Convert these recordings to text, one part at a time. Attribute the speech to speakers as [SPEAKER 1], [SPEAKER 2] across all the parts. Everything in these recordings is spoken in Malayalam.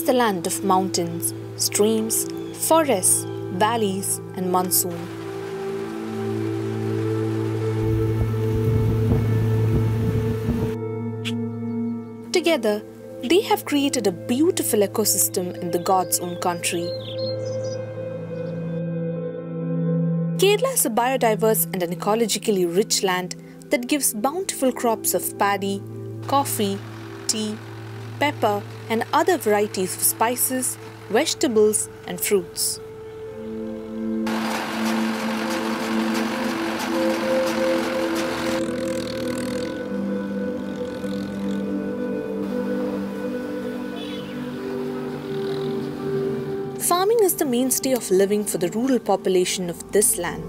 [SPEAKER 1] the land of mountains, streams, forests, valleys, and monsoon. Together, they have created a beautiful ecosystem in the God's own country. Kerala is a biodiverse and an ecologically rich land that gives bountiful crops of paddy, coffee, tea, pepper, and other varieties of spices, vegetables, and fruits. Farming is the mainstay of living for the rural population of this land.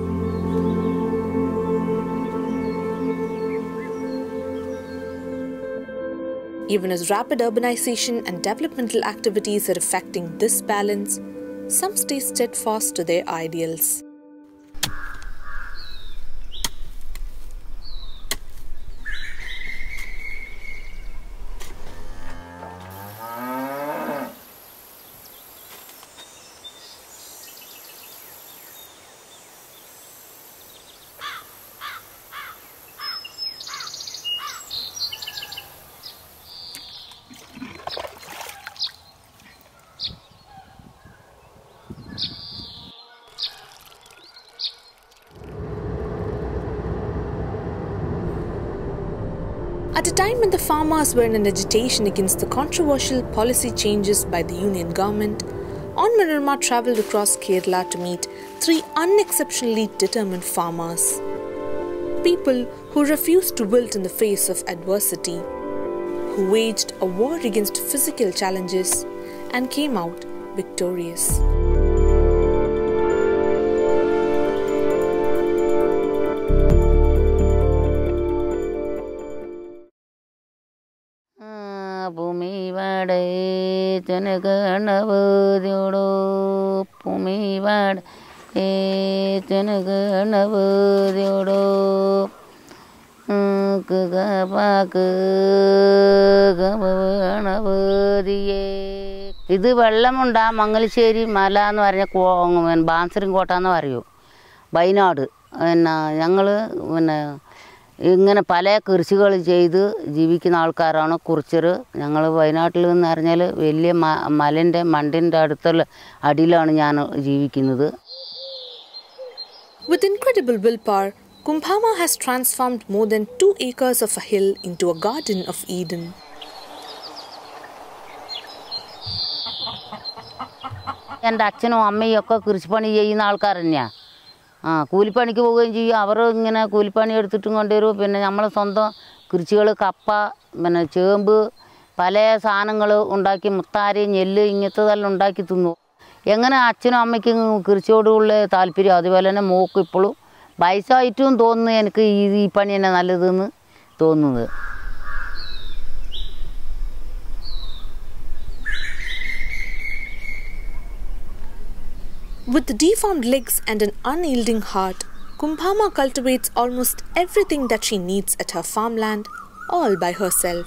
[SPEAKER 1] Even as rapid urbanization and developmental activities are affecting this balance, some stay steadfast to their ideals. At a time when the farmers were in an agitation against the controversial policy changes by the union government, Onmanorama travelled across Kerala to meet 3 unexceptionally determined farmers. People who refused to wilt in the face of adversity, who waged a war against physical challenges and came out victorious.
[SPEAKER 2] ഇത് വെള്ളമുണ്ടാ മംഗലശ്ശേരി മല എന്ന് പറഞ്ഞ ബാൻസറിൻകോട്ട എന്ന് പറയൂ വയനാട് ഞങ്ങൾ ഇങ്ങനെ പല കൃഷികൾ ചെയ്ത് ജീവിക്കുന്ന ആൾക്കാരാണ് കുറിച്ചർ ഞങ്ങൾ വയനാട്ടിൽ എന്ന് പറഞ്ഞാൽ വലിയ മലൻ്റെ മണ്ടിൻ്റെ അടുത്തുള്ള അടിയിലാണ് ഞാൻ ജീവിക്കുന്നത്.
[SPEAKER 1] With incredible willpower, Kumbhamma has transformed more than 2 acres of a hill into a garden of Eden.
[SPEAKER 2] എൻ്റെ അച്ഛനും അമ്മയും ഒക്കെ കൃഷിപ്പണി ചെയ്യുന്ന ആൾക്കാർ തന്നെയാണ്. കൂലിപ്പണിക്ക് പോവുകയും ചെയ്യും. അവർ ഇങ്ങനെ കൂലിപ്പണി എടുത്തിട്ടും കൊണ്ടുവരും. പിന്നെ നമ്മൾ സ്വന്തം കൃഷികൾ കപ്പ പിന്നെ ചേമ്പ് പല സാധനങ്ങൾ ഉണ്ടാക്കി മുത്താരി നെല്ല് ഇങ്ങനത്തെതെല്ലാം ഉണ്ടാക്കി തിന്നു. എങ്ങനെ അച്ഛനും അമ്മയ്ക്കും കൃഷിയോടുള്ള താല്പര്യം അതുപോലെ തന്നെ മോക്ക് ഇപ്പോഴും വയസ്സായിട്ടും തോന്നുന്നു എനിക്ക് ഈ പണി തന്നെ നല്ലതെന്ന് തോന്നുന്നത്.
[SPEAKER 1] With deformed legs and an unyielding heart, Kumbhamma cultivates almost everything that she needs at her farmland, all by herself.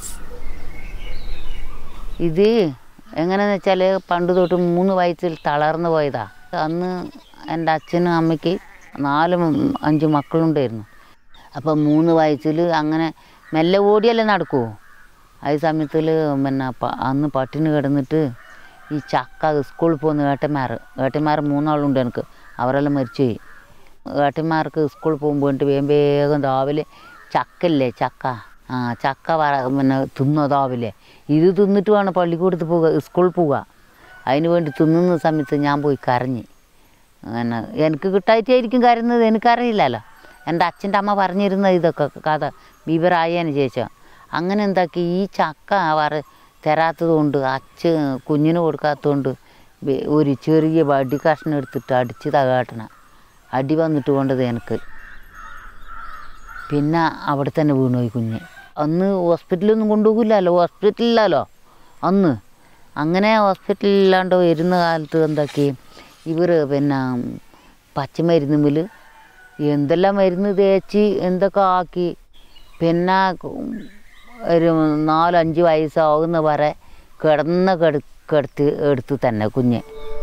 [SPEAKER 2] ഇത് എങ്ങനെയെന്ന് വെച്ചാൽ പണ്ട് തൊട്ട് 3 വയസ്സിൽ തളർന്നു പോയതാ. അന്ന് എൻ്റെ അച്ഛനും അമ്മയ്ക്ക് 4-5 മക്കളുണ്ടായിരുന്നു. അപ്പം 3 വയസ്സിൽ അങ്ങനെ മെല്ലെ ഓടിയല്ലേ നടക്കുമോ. ആ സമയത്തിൽ പിന്നെ അന്ന് പട്ടിണി കിടന്നിട്ട് ഈ ചക്ക സ്കൂളിൽ പോകുന്ന ഏട്ടന്മാർ 3 ആളുണ്ട് എനിക്ക്. അവരെല്ലാം മരിച്ചുപോയി. ഏട്ടന്മാർക്ക് സ്കൂളിൽ പോകുമ്പോൾ വേഗം രാവിലെ ചക്കല്ലേ ചക്ക പിന്നെ തിന്നതാവില്ലേ. ഇത് തിന്നിട്ട് വേണം പള്ളിക്കൂടത്ത് പോവുക സ്കൂളിൽ പോവുക. അതിന് വേണ്ടി തിന്നുന്ന സമയത്ത് ഞാൻ പോയി കരഞ്ഞ്. എനിക്ക് കിട്ടായിട്ടായിരിക്കും കരയുന്നത് എനിക്കറിയില്ലല്ലോ. എൻ്റെ അച്ഛൻ്റെ അമ്മ പറഞ്ഞിരുന്ന ഇതൊക്കെ കഥ വിവരമായതിന് ശേഷം അങ്ങനെ എന്താക്കി ഈ ചക്ക തരാത്തത് കൊണ്ട് അച്ഛൻ കുഞ്ഞിന് കൊടുക്കാത്തതുകൊണ്ട് ഒരു ചെറിയ വടി കഷ്ണം എടുത്തിട്ട് അടിച്ച് തകാട്ടണം. അടി വന്നിട്ട് കൊണ്ടത് എനിക്ക്. പിന്നെ അവിടെ തന്നെ വീണുപോയി കുഞ്ഞ്. അന്ന് ഹോസ്പിറ്റലൊന്നും കൊണ്ടുപോകില്ലല്ലോ, ഹോസ്പിറ്റലില്ലല്ലോ അന്ന്. അങ്ങനെ ഹോസ്പിറ്റലില്ലാണ്ട് വരുന്ന കാലത്ത് എന്താക്കി ഇവർ പിന്നെ പച്ചമരുന്ന് മുതൽ എന്തെല്ലാം മരുന്ന് തേച്ച് എന്തൊക്കെ ആക്കി. പിന്നെ ഒരു 4-5 വയസ്സാകുന്ന വരെ ഒക്കെ എടുത്തു തന്നെ കുഞ്ഞ്.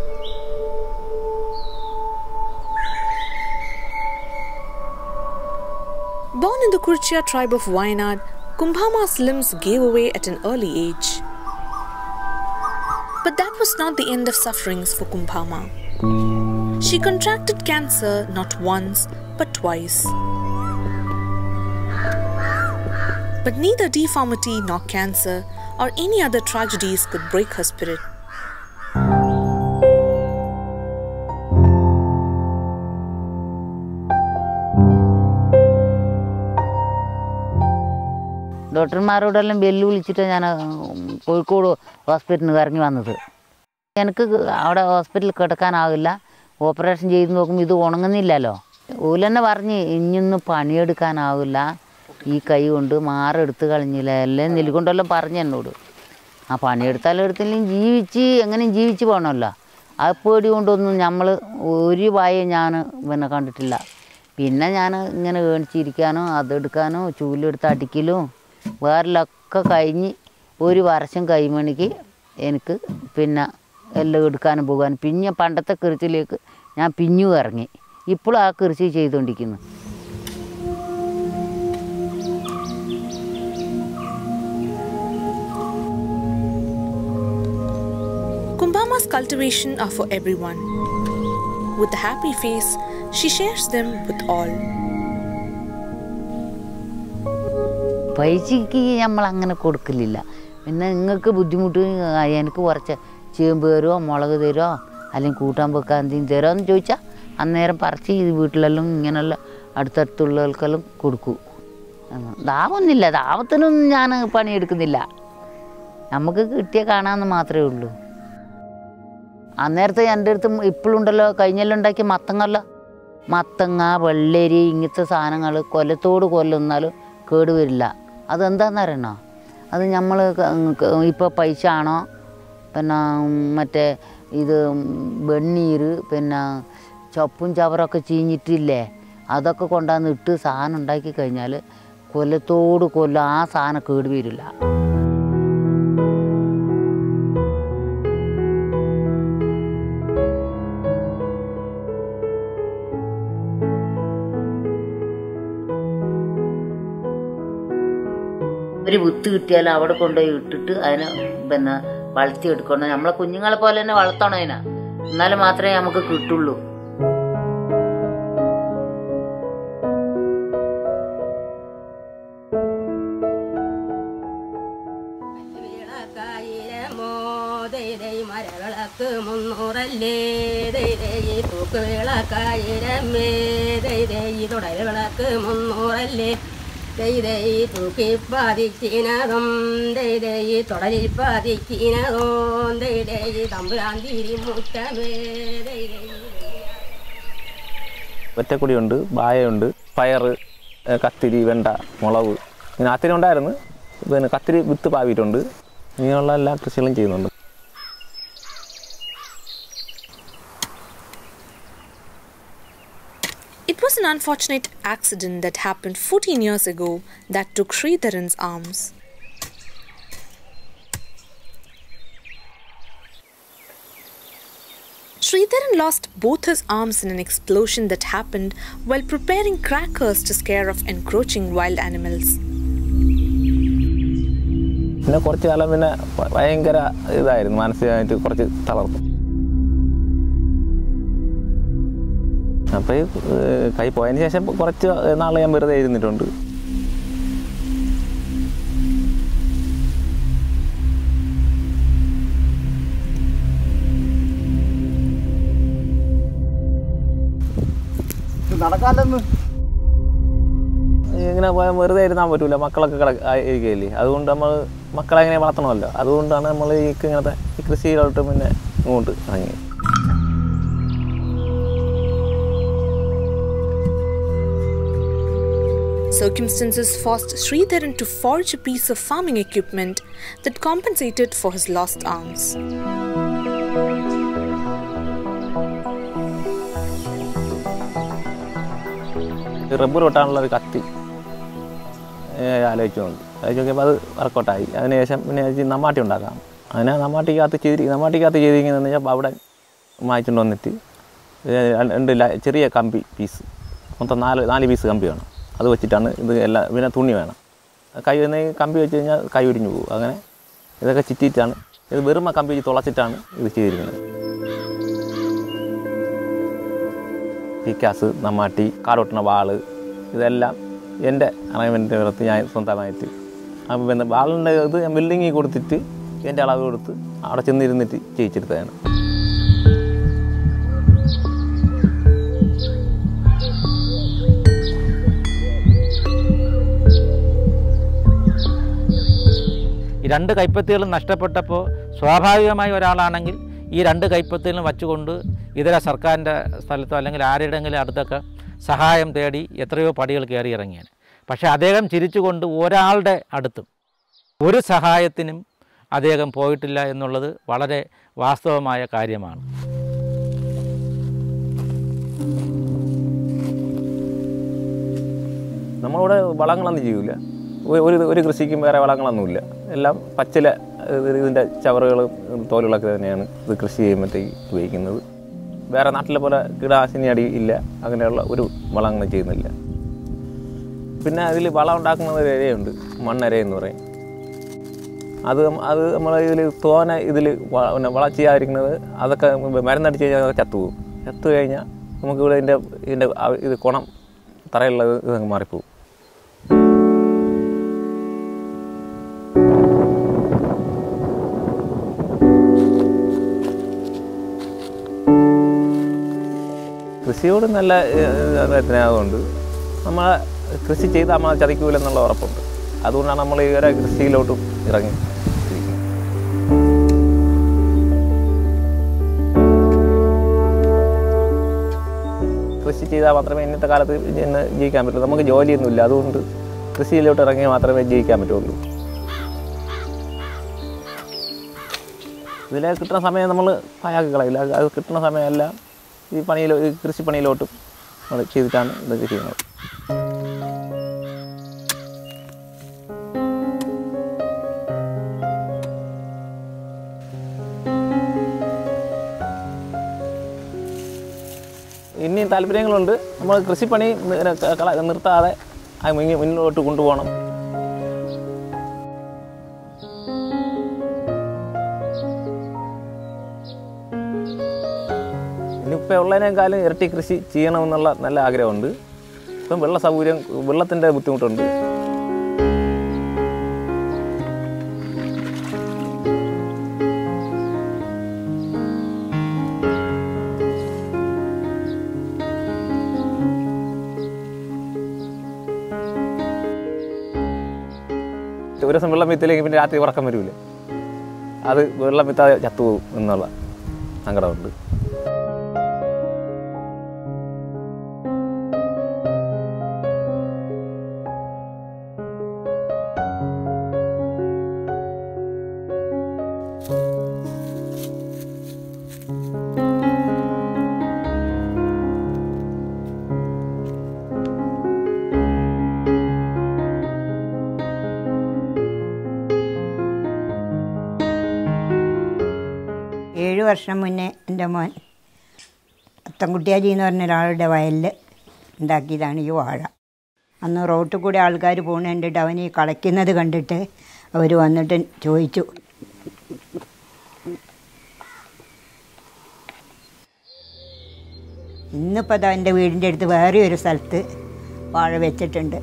[SPEAKER 1] Born in the Kurchia tribe of Wayanad, Kumbhamma's limbs gave away at an early age. But that was not the end of sufferings for Kumbhamma. She contracted cancer not once but twice. But neither deformity nor cancer or any other tragedies could break her spirit.
[SPEAKER 2] ഡോക്ടർമാരോടെല്ലാം വെല്ലുവിളിച്ചിട്ട് ഞാൻ കോഴിക്കോട് ഹോസ്പിറ്റലിൽ ഇറങ്ങി വന്നത്. എനിക്ക് അവിടെ ഹോസ്പിറ്റലിൽ കിടക്കാനാവില്ല, ഓപ്പറേഷൻ ചെയ്ത് നോക്കുമ്പോൾ ഇത് ഉണങ്ങുന്നില്ലല്ലോ. ഓലെന്നെ പറഞ്ഞ് ഇനിയൊന്നും പണിയെടുക്കാനാവില്ല, ഈ കൈ കൊണ്ട് മാറെടുത്ത് കളഞ്ഞില്ല, എല്ലാം നെല്ലിക്കൊണ്ടെല്ലാം പറഞ്ഞു എന്നോട്. ആ പണിയെടുത്താലും എടുത്തില്ലെങ്കിൽ എങ്ങനെയും ജീവിച്ച് പോകണമല്ലോ. ആ പേടി കൊണ്ടൊന്നും നമ്മൾ ഒരു വായും ഞാൻ പിന്നെ കണ്ടിട്ടില്ല. പിന്നെ ഞാൻ ഇങ്ങനെ ഏണിച്ചിരിക്കാനോ അതെടുക്കാനോ ചൂലെടുത്ത് അടിക്കലും വേറെല്ലൊക്കെ കഴിഞ്ഞ് ഒരു വർഷം കഴിയുമ്പോഴേക്ക് എനിക്ക് പിന്നെ എല്ലാം എടുക്കാനും പോകാനും പിന്നെ പണ്ടത്തെ കൃഷിയിലേക്ക് ഞാൻ പിന്നും ഇറങ്ങി. ഇപ്പോഴും ആ കൃഷി ചെയ്തുകൊണ്ടിരിക്കുന്നു.
[SPEAKER 1] Kumbhamma's cultivation are for everyone. With a happy face, she shares them with all.
[SPEAKER 2] പൈസയ്ക്ക് നമ്മൾ അങ്ങനെ കൊടുക്കലില്ല. പിന്നെ നിങ്ങൾക്ക് ബുദ്ധിമുട്ട് എനിക്ക് കുറച്ച് ചേമ്പ് തരുമോ മുളക് തരുമോ അല്ലെങ്കിൽ കൂട്ടാൻ വെക്കാൻ എന്തെങ്കിലും തരുമോ എന്ന് ചോദിച്ചാൽ അന്നേരം പറിച്ച് ഇത് വീട്ടിലെല്ലാം ഇങ്ങനെല്ലാം അടുത്തടുത്തുള്ളവർക്കെല്ലാം കൊടുക്കും. ദാവൊന്നുമില്ല, ദാവത്തിനൊന്നും ഞാൻ പണിയെടുക്കുന്നില്ല. നമുക്ക് കിട്ടിയ കാണാമെന്ന് മാത്രമേ ഉള്ളൂ. അന്നേരത്തെ എൻ്റെ അടുത്ത് ഇപ്പോഴുണ്ടല്ലോ കഴിഞ്ഞെല്ലാം ഉണ്ടാക്കിയ മത്തങ്ങ വെള്ളരി ഇങ്ങനത്തെ സാധനങ്ങൾ കൊല്ലത്തോട് കൊല്ലുന്നാലും കേടുവരില്ല. അതെന്താണെന്നറിയണോ? അത് നമ്മൾ ഇപ്പോൾ പൈസ ആണോ പിന്നെ മറ്റേ ഇത് വെണ്ണീർ പിന്നെ ചപ്പും ചവറൊക്കെ ചീഞ്ഞിട്ടില്ലേ, അതൊക്കെ കൊണ്ടുവന്ന് ഇട്ട് സാധനം ഉണ്ടാക്കി കഴിഞ്ഞാൽ കൊല്ലത്തോട് കൊല്ലം ആ സാധനം കേടുവരില്ല. ഒരു വിത്ത് കിട്ടിയാൽ അവിടെ കൊണ്ടുപോയി ഇട്ടിട്ട് അതിനെ പിന്നെ വളർത്തിയെടുക്കണം. നമ്മളെ കുഞ്ഞുങ്ങളെ പോലെ തന്നെ വളർത്തണം അതിനെ, എന്നാലും മാത്രമേ നമുക്ക് കിട്ടുള്ളൂ.
[SPEAKER 3] മരവിളക്ക് 300 തൂക്ക് വിളക്കായിരമേ തുടൽ വിളക്ക് 300 തൂക്കി പാതിച്ചിനതും തുടലിൽ പാതിച്ചിനതും തമ്പുരാന്തിരി മുറ്റമേ.
[SPEAKER 4] ഒറ്റക്കുടിയുണ്ട്, വായയുണ്ട്, പയർ, കത്തിരി, വെണ്ട, മുളക്, ഇങ്ങനെ അത്തിനുണ്ടായിരുന്നു. പിന്നെ കത്തിരി വിത്ത് പാവിയിട്ടുണ്ട്. ഇങ്ങനെയുള്ള എല്ലാ കൃഷികളും ചെയ്യുന്നുണ്ട്.
[SPEAKER 1] It was an unfortunate accident that happened 14 years ago that took Sreedharan's arms. Sreedharan lost both his arms in an explosion that happened while preparing crackers to scare off encroaching wild animals.
[SPEAKER 4] പിന്നെ കുറച്ച് കാലം പിന്നെ ഭയങ്കര ഇതായിരുന്നു, മാനസികമായിട്ട് കുറച്ച് തളർന്നു. അപ്പോൾ ഈ കൈ പോയതിന് ശേഷം കുറച്ച് നാൾ ഞാൻ വെറുതെ ഇരുന്നിട്ടുണ്ട്.
[SPEAKER 5] നടക്കാല്ലെന്ന്
[SPEAKER 4] ഇങ്ങനെ പോയാൽ വെറുതെ ഇരുന്നാൻ പറ്റൂല, മക്കളൊക്കെ ഇരിക്കുകയില്ലേ. അതുകൊണ്ട് നമ്മൾ മക്കളെ എങ്ങനെ വളർത്തണമല്ലോ, അതുകൊണ്ടാണ് നമ്മൾ ഇങ്ങനത്തെ ഈ കൃഷിയിലോട്ട് പിന്നെ ഇങ്ങോട്ട് ഇറങ്ങി.
[SPEAKER 1] Circumstances forced Sreedharan to forge a piece of farming equipment that compensated for his lost arms.
[SPEAKER 4] Rubber വെട്ടാനുള്ള ഒരു കത്തി ആലോചിച്ചു നോക്കിയപ്പോൾ അത് വർക്കൗട്ടായി. അതിനുശേഷം പിന്നെ നമ്മാട്ടി ഉണ്ടാക്കാം. അതിനെ നമ്മാട്ടിക്കകത്ത് ചെയ്തിരിക്കുന്നതെന്ന് വെച്ചാൽ അവിടെ വാങ്ങിച്ചുകൊണ്ട് വന്നിട്ട് രണ്ട് ചെറിയ കമ്പി പീസ്, മൊത്തം 4 പീസ് കമ്പി വേണം. അത് വെച്ചിട്ടാണ് ഇത് എല്ലാം. പിന്നെ തുണി വേണം. കൈ കമ്പി വെച്ച് കഴിഞ്ഞാൽ കൈ ഒടിഞ്ഞു പോകും. അങ്ങനെ ഇതൊക്കെ ചിറ്റിയിട്ടാണ്, ഇത് വെറും കമ്പി വെച്ച് തുളച്ചിട്ടാണ് ഇത് ചെയ്തിരിക്കുന്നത്. പിക്കാസ്, നമ്മാട്ടി, കാടൊട്ടുന്ന വാള്, ഇതെല്ലാം എൻ്റെ അറേഞ്ച്മെൻറ്റിൻ്റെ പുറത്ത് ഞാൻ സ്വന്തമായിട്ട്. അപ്പം പിന്നെ വാളിൻ്റെ ഇത് ഞാൻ ബിൽഡിങ്ങിൽ കൊടുത്തിട്ട് എൻ്റെ അളവ് കൊടുത്ത് അവിടെ ചെന്നിരുന്നിട്ട് ചെയ്യിച്ചെടുത്തതാണ്.
[SPEAKER 5] ഈ 2 കൈപ്പത്തികളും നഷ്ടപ്പെട്ടപ്പോൾ സ്വാഭാവികമായി ഒരാളാണെങ്കിൽ ഈ 2 കൈപ്പത്തികളും വച്ചുകൊണ്ട് ഇതര സർക്കാരിൻ്റെ സ്ഥലത്തോ അല്ലെങ്കിൽ ആരുടെയെങ്കിലും അടുത്തൊക്കെ സഹായം തേടി എത്രയോ പടികൾ കയറി ഇറങ്ങിയാണ്. പക്ഷേ അദ്ദേഹം ചിരിച്ചുകൊണ്ട് ഒരാളുടെ അടുത്തും ഒരു സഹായത്തിനും അദ്ദേഹം പോയിട്ടില്ല എന്നുള്ളത് വളരെ വാസ്തവമായ കാര്യമാണ്.
[SPEAKER 4] നമ്മളിവിടെ വളങ്ങളൊന്നും ചെയ്യില്ല. ഒരു കൃഷിക്കും വേറെ വളങ്ങളൊന്നുമില്ല. എല്ലാം പച്ചില ഇതിൻ്റെ ചവറുകളും തോലുകളൊക്കെ തന്നെയാണ് ഇത് കൃഷി ചെയ്യുമ്പോഴത്തേക്ക് ഉപയോഗിക്കുന്നത്. വേറെ നാട്ടിലെ പോലെ കീടനാശിനി അടി ഇല്ല, അങ്ങനെയുള്ള ഒരു വളങ്ങൾ ചെയ്യുന്നില്ല. പിന്നെ അതിൽ വളം ഉണ്ടാക്കുന്ന ഒരു ഇരയുണ്ട്, മണ്ണര എന്ന് പറയും. അത് നമ്മൾ ഇതിൽ തോനെ ഇതിൽ വളം ചെയ്യാതിരിക്കുന്നത്, അതൊക്കെ മരുന്നടിച്ച് കഴിഞ്ഞാൽ അതൊക്കെ ചത്തു കഴിഞ്ഞാൽ നമുക്കിവിടെ ഇതിൻ്റെ ഇത് കുണം തറയുള്ളത് ഇതങ്ങ് മാറിപ്പോവും. കൃഷിയോട് നല്ല സ്നേഹമുണ്ട്. നമ്മൾ കൃഷി ചെയ്താൽ നമ്മൾ ചതിക്കൂലെന്നുള്ള ഉറപ്പുണ്ട്. അതുകൊണ്ടാണ് നമ്മൾ ഇവരെ കൃഷിയിലോട്ടും ഇറങ്ങി. കൃഷി ചെയ്താൽ മാത്രമേ ഇന്നത്തെ കാലത്ത് ജീവിക്കാൻ പറ്റുള്ളൂ. നമുക്ക് ജോലിയൊന്നുമില്ല, അതുകൊണ്ട് കൃഷിയിലോട്ട് ഇറങ്ങിയാൽ മാത്രമേ ജീവിക്കാൻ പറ്റുള്ളൂ. ഇതിലെ കിട്ടുന്ന സമയം നമ്മൾ പായാക്കി കളയില്ല. അത് കിട്ടുന്ന സമയമെല്ലാം ഈ കൃഷിപ്പണിയിലോട്ടും നമ്മൾ ചെയ്തിട്ടാണ് ഇതൊക്കെ ചെയ്യുന്നത്. ഇനിയും താല്പര്യങ്ങളുണ്ട്. നമ്മൾ കൃഷിപ്പണി നിർത്താതെ മുന്നോട്ട് കൊണ്ടുപോകണം. ഇനിയിപ്പോൾ ഉള്ളതിനേക്കാളും ഇരട്ടി കൃഷി ചെയ്യണമെന്നുള്ള നല്ല ആഗ്രഹമുണ്ട്. ഇപ്പം വെള്ളത്തിൻ്റെ ബുദ്ധിമുട്ടുണ്ട്. ഒരു ദിവസം വെള്ളം വിത്തില്ലെങ്കിൽ പിന്നെ രാത്രി ഉറക്കം വരില്ല. അത് വെള്ളം വിത്താതെ ചത്തുപോകും എന്നുള്ള സങ്കടമുണ്ട്.
[SPEAKER 6] ഏഴ് വർഷം മുന്നേ എൻ്റെ മോൻ അത്തൻകുട്ടിയാജി എന്ന് പറഞ്ഞ ഒരാളുടെ വയലിൽ ഉണ്ടാക്കിയതാണ് ഈ വാഴ. അന്ന് റോട്ടിൽ കൂടെ ആൾക്കാർ പോകുന്നത് കണ്ടിട്ട് അവൻ ഈ കളയ്ക്കുന്നത് കണ്ടിട്ട് അവർ വന്നിട്ട് ചോദിച്ചു, ഇന്നിപ്പോൾ അതാ എൻ്റെ വീടിൻ്റെ അടുത്ത് വേറെ ഒരു സ്ഥലത്ത് വാഴ വെച്ചിട്ടുണ്ട്.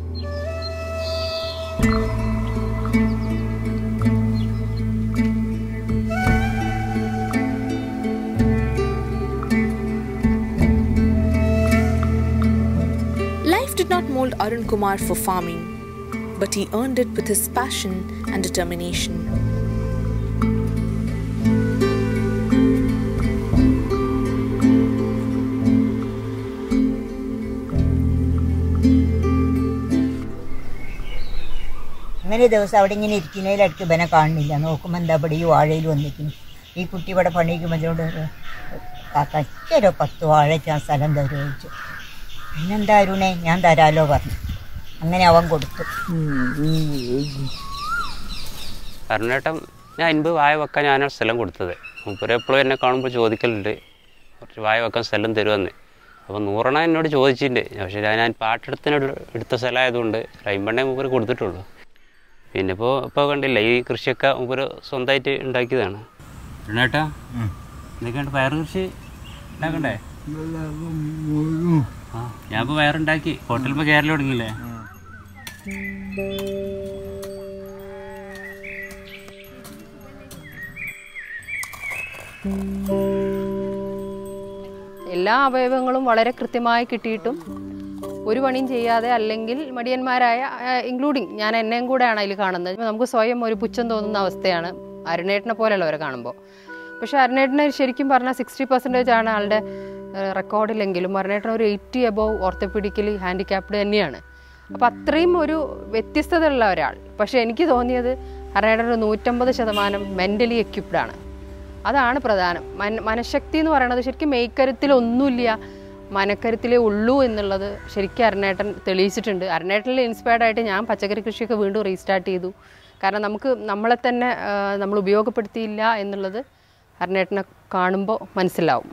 [SPEAKER 1] Did not mold Arun Kumar for farming, but he earned it with his passion and determination.
[SPEAKER 6] അങ്ങനെ ദിവസം അവിടെ ഇങ്ങനെ ഇരിക്കുന്നതിലടുത്ത് ഇവനെ കാണുന്നില്ല. നോക്കുമ്പോൾ എന്താ ഇവിടെ ഈ വാഴയിൽ വന്നിരിക്കുന്നു. ഈ കുട്ടി ഇവിടെ പണിക്കുമ്പോൾ അതിനോട് കാക്കോ 10 വാഴ വെച്ചാൽ സ്ഥലം തരുമോ ചോദിച്ചു. പിന്നെന്താ അരുണേ, ഞാൻ തരാലോ പറഞ്ഞു. അങ്ങനെ അവൻ കൊടുത്തു.
[SPEAKER 7] അരുണേട്ടൻ ഞാൻ 50 വാഴ വെക്കാൻ ഞാനാണ് സ്ഥലം കൊടുത്തത്. മൂപ്പര് എപ്പോഴും എന്നെ കാണുമ്പോൾ ചോദിക്കലുണ്ട് കുറച്ച് വാഴ വെക്കാൻ സ്ഥലം തരുമെന്ന്. അപ്പോൾ 100 എന്നോട് ചോദിച്ചിട്ടുണ്ട്. പക്ഷേ ഞാൻ എടുത്ത സ്ഥലമായതുകൊണ്ട് 50 മൂപ്പര് കൊടുത്തിട്ടുള്ളൂ. പിന്നെ ഇപ്പോൾ കണ്ടില്ല ഈ കൃഷിയൊക്കെ മൂപ്പര് സ്വന്തമായിട്ട് ഉണ്ടാക്കിയതാണ്. ചേട്ടാ എന്തൊക്കെയുണ്ട് പയർ കൃഷി ഉണ്ടാക്കണ്ടേ? ആ ഞാനിപ്പോൾ പയറുണ്ടാക്കി ഹോട്ടലിൽ കയറൽ തുടങ്ങിയില്ലേ?
[SPEAKER 8] എല്ലാ അവയവങ്ങളും വളരെ കൃത്യമായി കിട്ടിയിട്ടും ഒരു പണിയും ചെയ്യാതെ അല്ലെങ്കിൽ മടിയന്മാരായ ഇൻക്ലൂഡിങ് ഞാൻ എന്നെയും കൂടെയാണ് അതിൽ കാണുന്നത്. നമുക്ക് സ്വയം ഒരു പുച്ഛം തോന്നുന്ന അവസ്ഥയാണ് അരുണേട്ടനെ പോലെയുള്ളവരെ കാണുമ്പോൾ. പക്ഷേ അരുണേട്ടനെ ശരിക്കും പറഞ്ഞാൽ 60% ആണ് ആളുടെ റെക്കോർഡിലെങ്കിലും അരുണേട്ടൻ ഒരു 80 എബോവ് ഓർത്തോപീഡിക്കലി ഹാൻഡിക്യാപ്ഡ് തന്നെയാണ്. അപ്പോൾ അത്രയും ഒരു വ്യത്യസ്തതയുള്ള ഒരാൾ. പക്ഷേ എനിക്ക് തോന്നിയത് അരുണേട്ടൻ ഒരു 150% മെൻ്റലി എക്യുപ്ഡ് ആണ്. അതാണ് പ്രധാനം. മനഃശക്തി എന്ന് പറയുന്നത് ശരിക്കും മെയ്ക്കരുത്തിലൊന്നുമില്ല, മനക്കരുത്തിലേ ഉള്ളൂ എന്നുള്ളത് ശരിക്കും അരുണേട്ടൻ തെളിയിച്ചിട്ടുണ്ട്. അരുണേട്ടനിൽ ഇൻസ്പയർഡ് ആയിട്ട് ഞാൻ പച്ചക്കറി കൃഷിയൊക്കെ വീണ്ടും റീസ്റ്റാർട്ട് ചെയ്തു. കാരണം നമ്മളെ തന്നെ നമ്മൾ ഉപയോഗപ്പെടുത്തിയില്ല എന്നുള്ളത് അരുണേട്ടനെ കാണുമ്പോൾ മനസ്സിലാവും.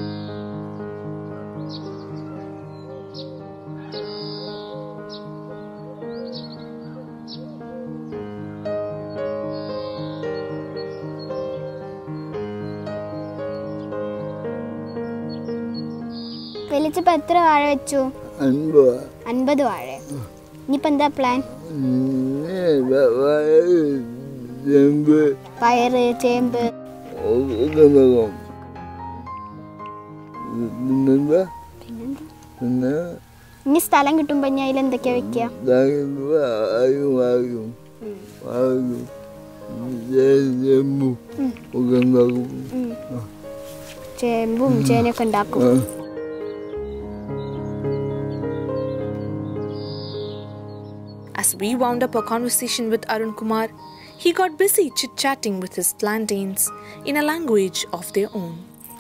[SPEAKER 9] വലിച്ചപ്പോൾ എത്ര വാഴ വെച്ചു? 50 വാഴ. ഇനിയിപ്പോൾ എന്താ പ്ലാൻ? പയറ്, ചേമ്പ്. ഇനി സ്ഥലം കിട്ടുമ്പോ ഞാൻ അതിൽ എന്തൊക്കെയാ വെക്കുക? ചേമ്പും ചേനയൊക്കെ ഉണ്ടാക്കും.
[SPEAKER 1] As we wound up our conversation with Arun Kumar, he got busy chit-chatting with his plantains in a language of their own.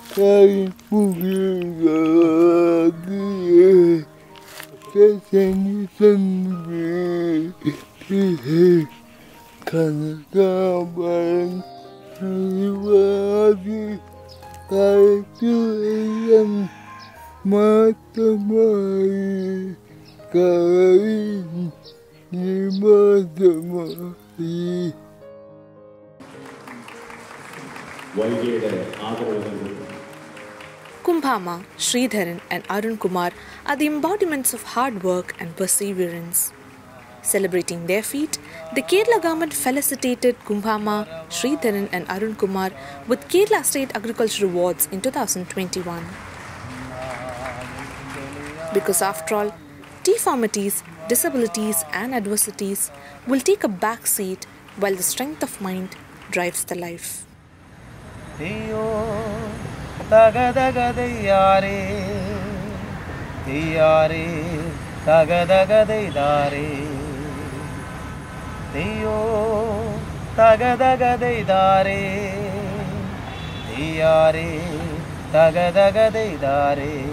[SPEAKER 1] Kumbhamma, Sreedharan and Arun Kumar are the embodiments of hard work and perseverance. Celebrating their feat, the Kerala government felicitated Kumbhamma, Sreedharan and Arun Kumar with Kerala State Agriculture Awards in 2021. Because after all, deformities, disabilities and adversities will take a back seat while the strength of mind drives the life.
[SPEAKER 10] Tagadagadai